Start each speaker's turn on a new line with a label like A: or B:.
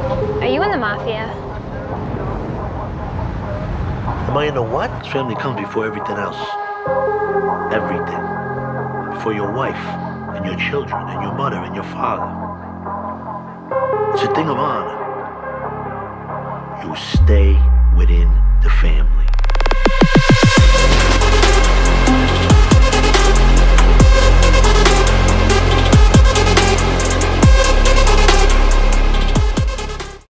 A: Are you in the mafia?
B: Am I in the what? Family comes before everything else. Everything. Before your wife, and your children, and your mother, and your father. It's a thing of honor. You stay within the family.